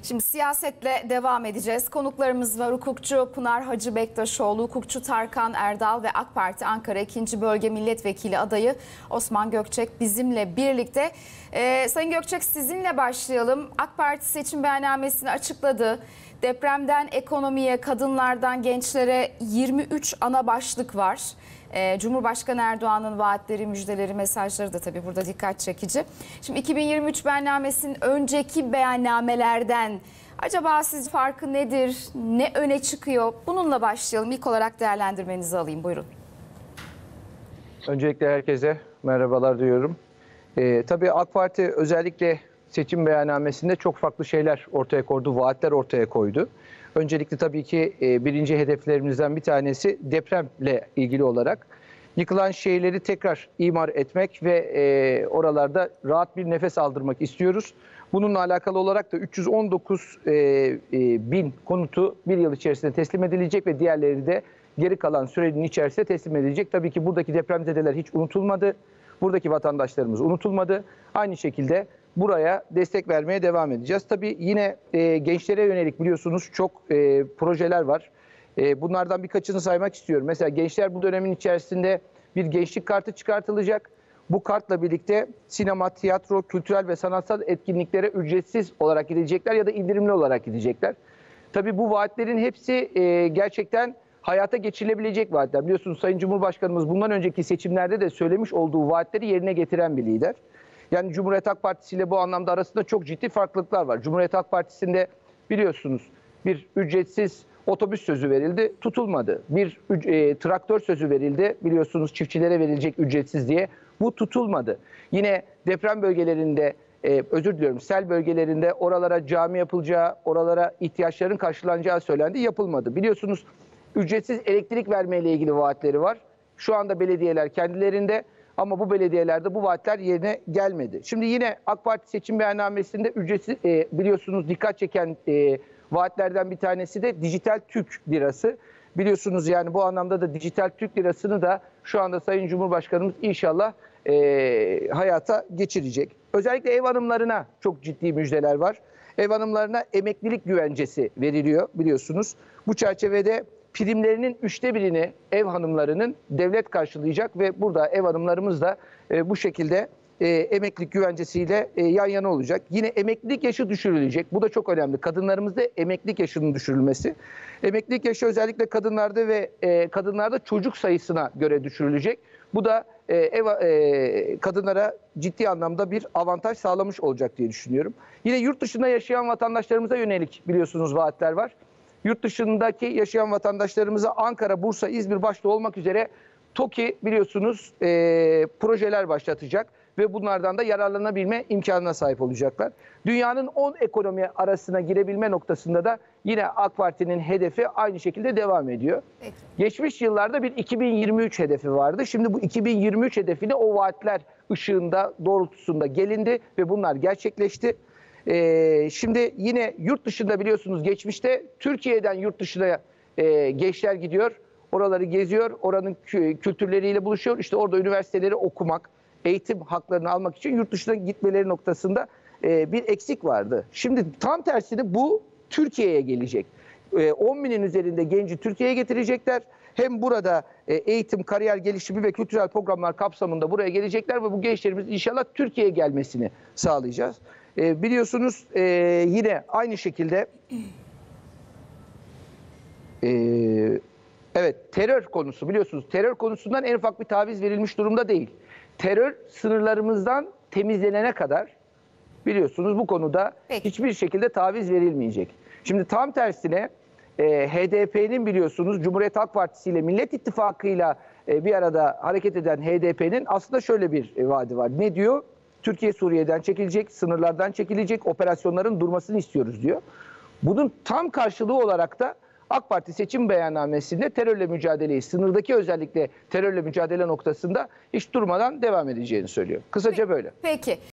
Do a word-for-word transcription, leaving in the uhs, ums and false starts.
Şimdi siyasetle devam edeceğiz. Konuklarımız var. Hukukçu Pınar Hacı Bektaşoğlu, hukukçu Tarkan Erdal ve AK Parti Ankara ikinci Bölge Milletvekili adayı Osman Gökçek bizimle birlikte. Ee, Sayın Gökçek, sizinle başlayalım. AK Parti seçim beyannamesini açıkladı. Depremden ekonomiye, kadınlardan gençlere yirmi üç ana başlık var. Ee, Cumhurbaşkanı Erdoğan'ın vaatleri, müjdeleri, mesajları da tabii burada dikkat çekici. Şimdi iki bin yirmi üç beyannamesinin önceki beyannamelerden acaba siz farkı nedir, ne öne çıkıyor? Bununla başlayalım. İlk olarak değerlendirmenizi alayım. Buyurun. Öncelikle herkese merhabalar diyorum. Ee, tabii AK Parti özellikle seçim beyannamesinde çok farklı şeyler ortaya koydu, vaatler ortaya koydu. Öncelikle tabii ki e, birinci hedeflerimizden bir tanesi depremle ilgili olarak yıkılan şehirleri tekrar imar etmek ve e, oralarda rahat bir nefes aldırmak istiyoruz. Bununla alakalı olarak da üç yüz on dokuz e, e, bin konutu bir yıl içerisinde teslim edilecek ve diğerleri de geri kalan sürenin içerisinde teslim edilecek. Tabii ki buradaki depremzedeler hiç unutulmadı. Buradaki vatandaşlarımız unutulmadı. Aynı şekilde buraya destek vermeye devam edeceğiz. Tabii yine e, gençlere yönelik biliyorsunuz çok e, projeler var. E, bunlardan birkaçını saymak istiyorum. Mesela gençler bu dönemin içerisinde bir gençlik kartı çıkartılacak. Bu kartla birlikte sinema, tiyatro, kültürel ve sanatsal etkinliklere ücretsiz olarak gidecekler ya da indirimli olarak gidecekler. Tabii bu vaatlerin hepsi e, gerçekten hayata geçirilebilecek vaatler. Biliyorsunuz Sayın Cumhurbaşkanımız bundan önceki seçimlerde de söylemiş olduğu vaatleri yerine getiren bir lider. Yani Cumhuriyet Halk Partisi ile bu anlamda arasında çok ciddi farklılıklar var. Cumhuriyet Halk Partisi'nde biliyorsunuz bir ücretsiz otobüs sözü verildi, tutulmadı. Bir e, traktör sözü verildi, biliyorsunuz çiftçilere verilecek ücretsiz diye. Bu tutulmadı. Yine deprem bölgelerinde, e, özür diliyorum, sel bölgelerinde oralara cami yapılacağı, oralara ihtiyaçların karşılanacağı söylendi, yapılmadı. Biliyorsunuz ücretsiz elektrik vermeyle ilgili vaatleri var. Şu anda belediyeler kendilerinde. Ama bu belediyelerde bu vaatler yerine gelmedi. Şimdi yine AK Parti seçim beyannamesinde ücretsiz e, biliyorsunuz dikkat çeken e, vaatlerden bir tanesi de dijital Türk lirası. Biliyorsunuz yani bu anlamda da dijital Türk lirasını da şu anda Sayın Cumhurbaşkanımız inşallah e, hayata geçirecek. Özellikle ev hanımlarına çok ciddi müjdeler var. Ev hanımlarına emeklilik güvencesi veriliyor biliyorsunuz. Bu çerçevede primlerinin üçte birini ev hanımlarının devlet karşılayacak ve burada ev hanımlarımız da e, bu şekilde e, emeklilik güvencesiyle e, yan yana olacak. Yine emeklilik yaşı düşürülecek. Bu da çok önemli. Kadınlarımızda emeklilik yaşının düşürülmesi. Emeklilik yaşı özellikle kadınlarda ve e, kadınlarda çocuk sayısına göre düşürülecek. Bu da e, ev, e, kadınlara ciddi anlamda bir avantaj sağlamış olacak diye düşünüyorum. Yine yurt dışında yaşayan vatandaşlarımıza yönelik biliyorsunuz vaatler var. Yurt dışındaki yaşayan vatandaşlarımıza Ankara, Bursa, İzmir başta olmak üzere TOKİ biliyorsunuz e, projeler başlatacak ve bunlardan da yararlanabilme imkanına sahip olacaklar. Dünyanın on ekonomi arasına girebilme noktasında da yine AK Parti'nin hedefi aynı şekilde devam ediyor. Peki. Geçmiş yıllarda bir iki bin yirmi üç hedefi vardı. Şimdi bu iki bin yirmi üç hedefine o vaatler ışığında, doğrultusunda gelindi ve bunlar gerçekleşti. Ee, şimdi yine yurt dışında biliyorsunuz geçmişte Türkiye'den yurt dışına e, gençler gidiyor. Oraları geziyor, oranın kültürleriyle buluşuyor. İşte orada üniversiteleri okumak, eğitim haklarını almak için yurt dışına gitmeleri noktasında e, bir eksik vardı. Şimdi tam tersine bu Türkiye'ye gelecek. E, on binin üzerinde genci Türkiye'ye getirecekler. Hem burada e, eğitim, kariyer gelişimi ve kültürel programlar kapsamında buraya gelecekler ve bu gençlerimiz inşallah Türkiye'ye gelmesini sağlayacağız. E, biliyorsunuz e, yine aynı şekilde e, evet terör konusu biliyorsunuz terör konusundan en ufak bir taviz verilmiş durumda değil. Terör sınırlarımızdan temizlenene kadar biliyorsunuz bu konuda Peki. hiçbir şekilde taviz verilmeyecek. Şimdi tam tersine e, H D P'nin biliyorsunuz Cumhuriyet Halk Partisi ile Millet İttifakı'yla e, bir arada hareket eden H D P'nin aslında şöyle bir e, vaadi var. Ne diyor? Türkiye Suriye'den çekilecek, sınırlardan çekilecek, operasyonların durmasını istiyoruz diyor. Bunun tam karşılığı olarak da AK Parti seçim beyannamesinde terörle mücadeleyi, sınırdaki özellikle terörle mücadele noktasında hiç durmadan devam edeceğini söylüyor. Kısaca böyle. Peki.